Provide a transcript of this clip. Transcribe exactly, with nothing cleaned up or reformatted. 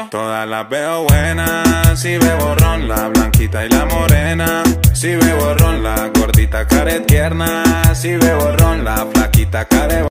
Todas las veo buenas, si bebo ron, la blanquita y la morena. Si bebo ron, la gordita care tierna. Si bebo ron, la flaquita care